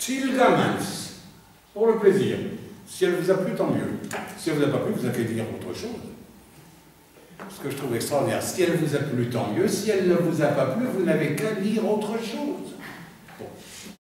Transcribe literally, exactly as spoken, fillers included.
Tilgamans, pour le plaisir. Si elle vous a plu, tant mieux. Si elle ne vous a pas plu, vous avez qu'à dire autre chose. Ce que je trouve extraordinaire, si elle vous a plu, tant mieux. Si elle ne vous a pas plu, vous n'avez qu'à lire autre chose. Bon.